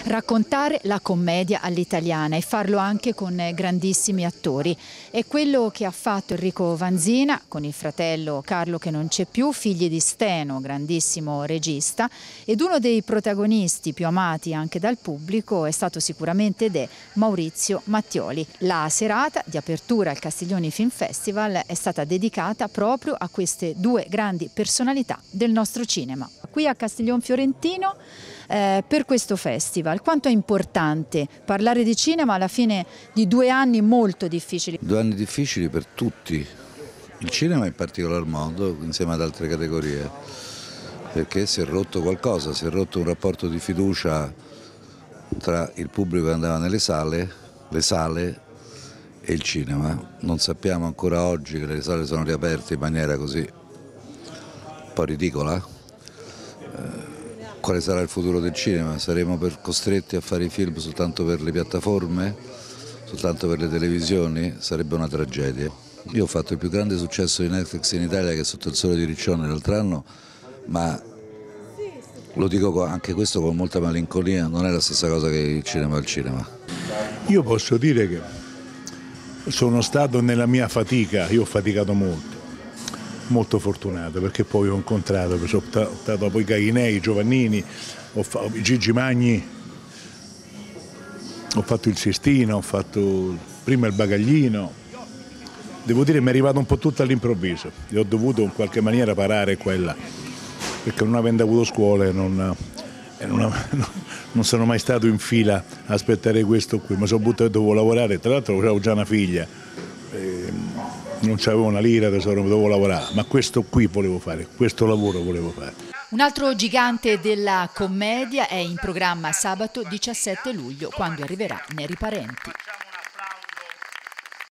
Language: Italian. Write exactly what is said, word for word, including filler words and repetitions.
raccontare la commedia all'italiana e farlo anche con grandissimi attori. È quello che ha fatto Enrico Vanzina con il fratello Carlo che non c'è più, figli di Steno, grandissimo regista, ed uno dei protagonisti più amati anche dal pubblico è stato sicuramente ed è Maurizio Mattioli. La serata di apertura al Castiglioni Film Festival è stata dedicata proprio a queste due grandi personalità del nostro cinema. Qui a Castiglion Fiorentino eh, per questo festival, quanto è importante parlare di cinema alla fine di due anni molto difficili? Due anni difficili per tutti, il cinema in particolar modo, insieme ad altre categorie, perché si è rotto qualcosa, si è rotto un rapporto di fiducia tra il pubblico che andava nelle sale, le sale e il cinema. Non sappiamo ancora oggi che le sale sono riaperte in maniera così un po' ridicola. Eh, quale sarà il futuro del cinema? Saremo per costretti a fare i film soltanto per le piattaforme, soltanto per le televisioni? Sarebbe una tragedia. Io ho fatto il più grande successo di Netflix in Italia, che è Sotto il sole di Riccione l'altro anno, ma lo dico anche questo con molta malinconia, non è la stessa cosa che il cinema al cinema. Io posso dire che sono stato nella mia fatica, io ho faticato molto, molto fortunato, perché poi ho incontrato, ho optato poi Gainei, Giovannini, ho fatto Gigi Magni, ho fatto il Sistino, ho fatto prima il Bagaglino. Devo dire che mi è arrivato un po' tutto all'improvviso e ho dovuto in qualche maniera parare quella, perché non avendo avuto scuole non, non, non sono mai stato in fila a aspettare questo qui, ma sono buttato e dovevo lavorare, tra l'altro avevo già una figlia. E non c'avevo una lira, tesoro, dovevo lavorare, ma questo qui volevo fare, questo lavoro volevo fare. Un altro gigante della commedia è in programma sabato diciassette luglio, quando arriverà Neri Parenti.